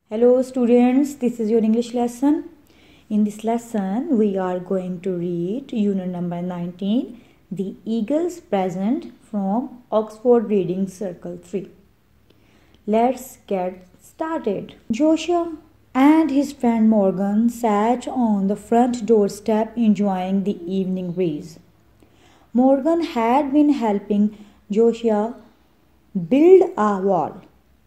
Hello students, this is your English lesson. In this lesson, we are going to read unit number 19, The Eagle's Present from Oxford Reading Circle 3. Let's get started. Joshua and his friend Morgan sat on the front doorstep enjoying the evening breeze. Morgan had been helping Joshua build a wall.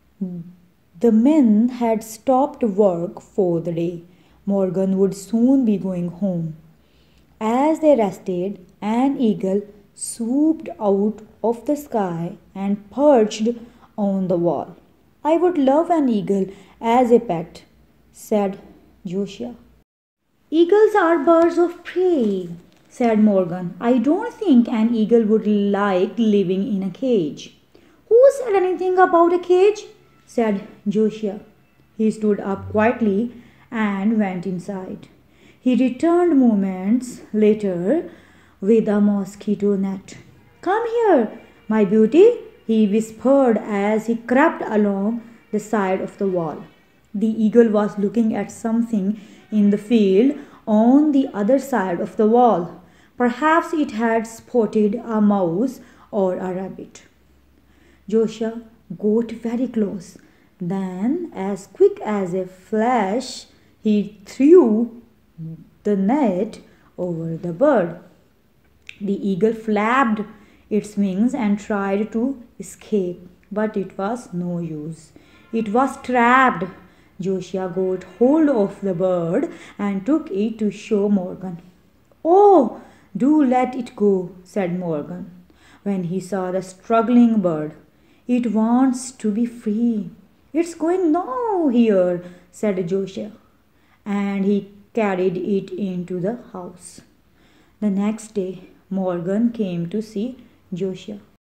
The men had stopped work for the day. Morgan would soon be going home. As they rested, an eagle swooped out of the sky and perched on the wall. I would love an eagle as a pet, said Joshua. Eagles are birds of prey, said Morgan. I don't think an eagle would like living in a cage. Who said anything about a cage? Said Joshua. He stood up quietly and went inside. He returned moments later with a mosquito net. Come here, my beauty, he whispered as he crept along the side of the wall. The eagle was looking at something in the field on the other side of the wall. Perhaps it had spotted a mouse or a rabbit. Joshua got very close. Then, as quick as a flash, he threw the net over the bird. The eagle flapped its wings and tried to escape, but it was no use. It was trapped. Joshua got hold of the bird and took it to show Morgan. Oh, do let it go, said Morgan, when he saw the struggling bird. It wants to be free. It's going now here, said Joshua, and he carried it into the house. The next day, Morgan came to see Joshua.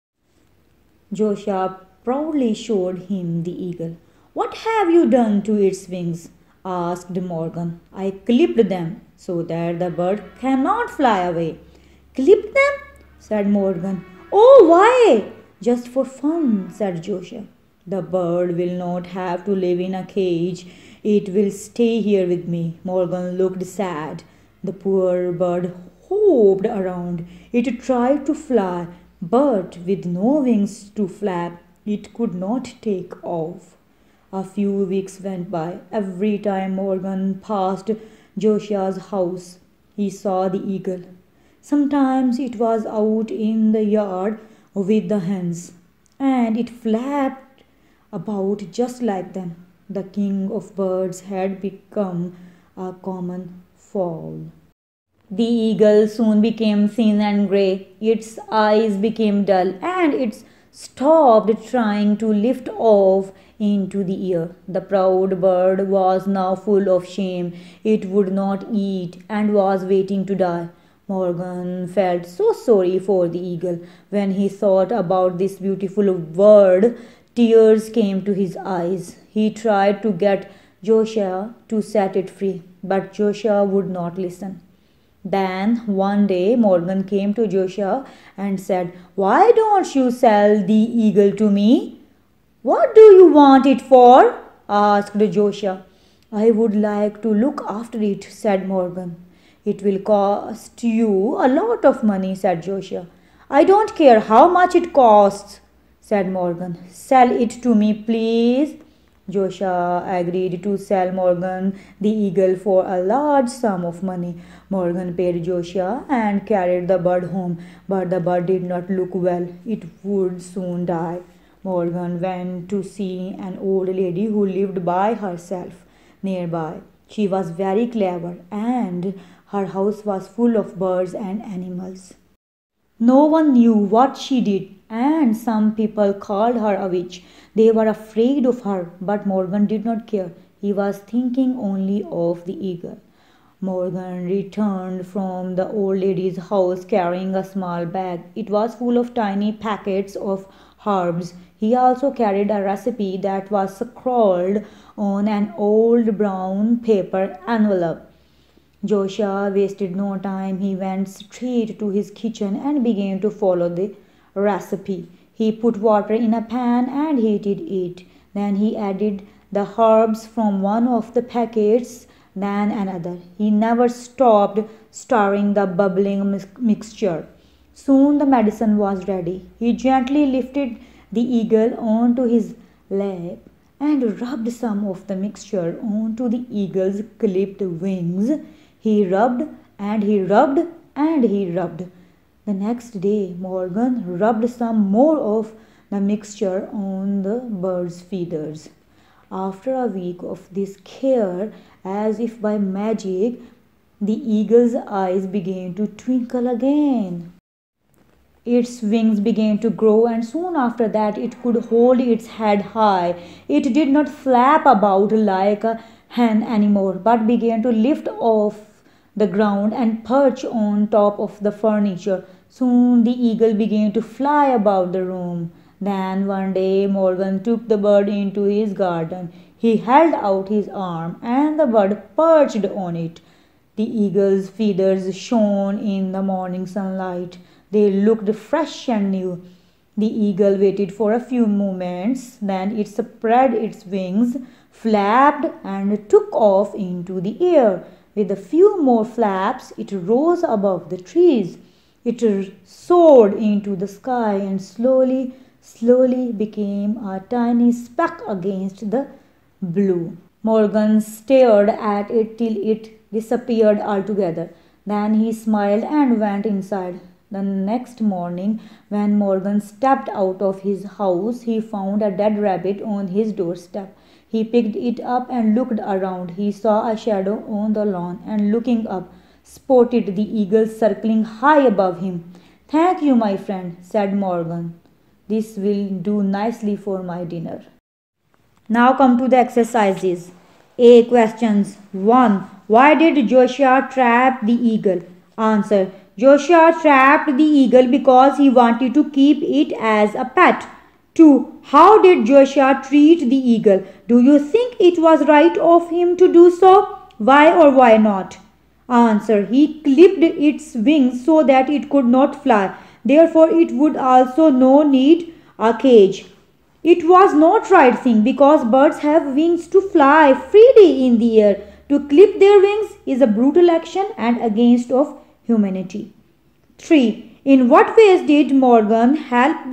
Joshua proudly showed him the eagle. What have you done to its wings? Asked Morgan. I clipped them so that the bird cannot fly away. Clipped them? Said Morgan. Oh, why? Just for fun, said Joshua. The bird will not have to live in a cage. It will stay here with me. Morgan looked sad. The poor bird hopped around. It tried to fly, but with no wings to flap, it could not take off. A few weeks went by. Every time Morgan passed Joshua's house, he saw the eagle. Sometimes it was out in the yard with the hens, and it flapped about just like them. The king of birds had become a common fowl. The eagle soon became thin and grey. Its eyes became dull, and it stopped trying to lift off into the air. The proud bird was now full of shame. It would not eat and was waiting to die. Morgan felt so sorry for the eagle. When he thought about this beautiful bird, tears came to his eyes. He tried to get Joshua to set it free, but Joshua would not listen. Then one day Morgan came to Joshua and said, Why don't you sell the eagle to me? What do you want it for? Asked Joshua. I would like to look after it, said Morgan. It will cost you a lot of money, said Joshua. I don't care how much it costs, said Morgan. Sell it to me, please. Joshua agreed to sell Morgan the eagle for a large sum of money. Morgan paid Joshua and carried the bird home, but the bird did not look well. It would soon die. Morgan went to see an old lady who lived by herself nearby. She was very clever, and her house was full of birds and animals. No one knew what she did, and some people called her a witch. They were afraid of her, but Morgan did not care. He was thinking only of the eagle. Morgan returned from the old lady's house carrying a small bag. It was full of tiny packets of herbs. He also carried a recipe that was scrawled on an old brown paper envelope. Joshua wasted no time. He went straight to his kitchen and began to follow the recipe. He put water in a pan and heated it. Then he added the herbs from one of the packets, then another. He never stopped stirring the bubbling mixture. Soon the medicine was ready. He gently lifted the eagle onto his lap and rubbed some of the mixture onto the eagle's clipped wings. He rubbed and he rubbed and he rubbed. The next day, Morgan rubbed some more of the mixture on the bird's feathers. After a week of this care, as if by magic, the eagle's eyes began to twinkle again. Its wings began to grow, and soon after that it could hold its head high. It did not flap about like a hen anymore, but began to lift off the ground and perch on top of the furniture. Soon the eagle began to fly about the room. Then one day Morgan took the bird into his garden. He held out his arm, and the bird perched on it. The eagle's feathers shone in the morning sunlight. They looked fresh and new. The eagle waited for a few moments, then it spread its wings, flapped, and took off into the air. With a few more flaps, it rose above the trees. It soared into the sky and slowly became a tiny speck against the blue. Morgan stared at it till it disappeared altogether. Then he smiled and went inside. The next morning, when Morgan stepped out of his house, he found a dead rabbit on his doorstep. He picked it up and looked around. He saw a shadow on the lawn, and looking up, spotted the eagle circling high above him. "Thank you, my friend," said Morgan. "This will do nicely for my dinner." Now come to the exercises. A. Questions. 1. Why did Joshua trap the eagle? Answer. Joshua trapped the eagle because he wanted to keep it as a pet. 2. How did Joshua treat the eagle? Do you think it was right of him to do so? Why or why not? Answer. He clipped its wings so that it could not fly. Therefore, it would also no need a cage. It was not right thing because birds have wings to fly freely in the air. To clip their wings is a brutal action and against of humanity. 3. In what ways did Morgan help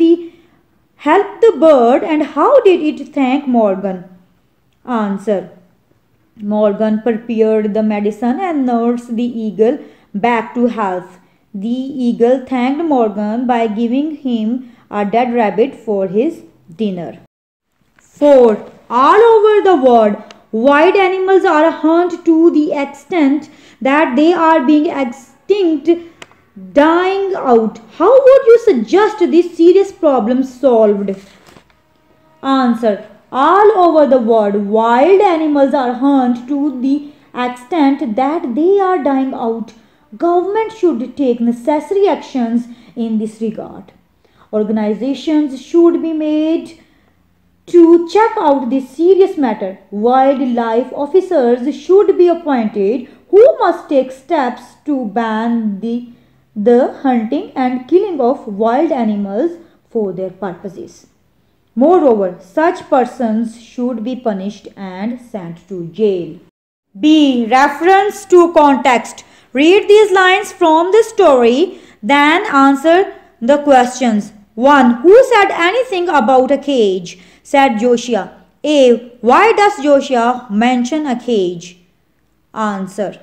the bird, and how did it thank Morgan? Answer. Morgan prepared the medicine and nursed the eagle back to health. The eagle thanked Morgan by giving him a dead rabbit for his dinner. 4. All over the world, wild animals are hunted to the extent that they are being extinct, dying out. How would you suggest this serious problem solved? Answer. All over the world, wild animals are hunted to the extent that they are dying out. Government should take necessary actions in this regard. Organizations should be made to check out this serious matter. Wildlife officers should be appointed who must take steps to ban the hunting and killing of wild animals for their purposes. Moreover, such persons should be punished and sent to jail. B. Reference to context. Read these lines from the story, then answer the questions. 1. Who said anything about a cage? Said Joshua. A. Why does Joshua mention a cage? Answer.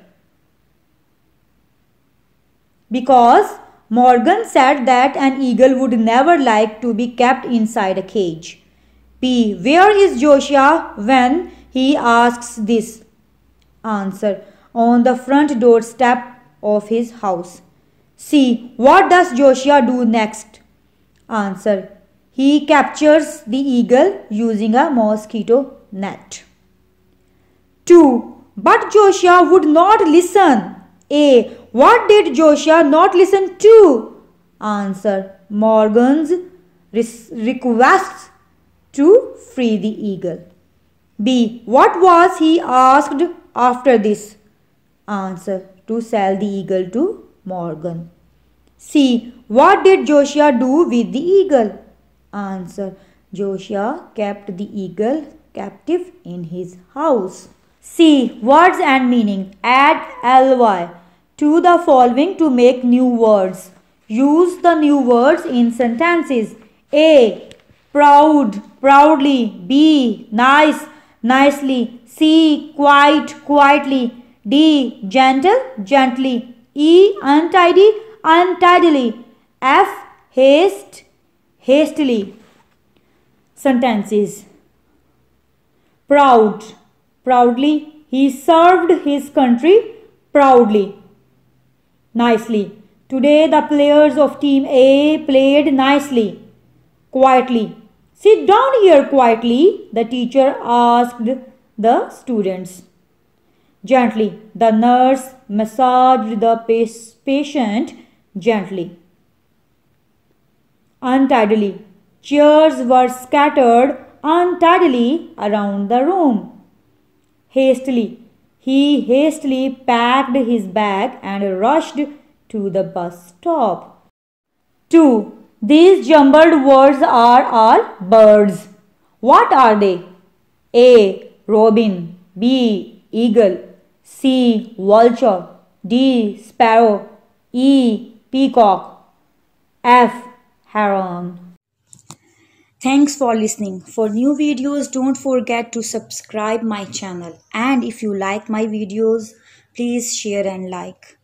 Because Morgan said that an eagle would never like to be kept inside a cage. B. Where is Joshua when he asks this? Answer. On the front doorstep of his house. C. What does Joshua do next? Answer. He captures the eagle using a mosquito net. 2. But Joshua would not listen. A. What did Joshua not listen to? Answer. Morgan's requests to free the eagle. B. What was he asked after this? Answer. To sell the eagle to Morgan. C. What did Joshua do with the eagle? Answer. Joshua kept the eagle captive in his house. C. Words and meaning. Add ly to the following to make new words. Use the new words in sentences. A. Proud, proudly. B. Nice, nicely. C. Quite, quietly. D. Gentle, gently. E. Untidy, untidily. F. Haste, hastily. Sentences. Proud, proudly. He served his country proudly. Nicely. Today the players of team A played nicely. Quietly. Sit down here quietly, the teacher asked the students. Gently. The nurse massaged the patient gently. Untidily. Chairs were scattered untidily around the room. Hastily. He hastily packed his bag and rushed to the bus stop. 2. These jumbled words are all birds. What are they? A. Robin. B. Eagle. C. Vulture. D. Sparrow. E. Peacock. F. Heron. Thanks for listening. For new videos, don't forget to subscribe my channel. And if you like my videos, please share and like.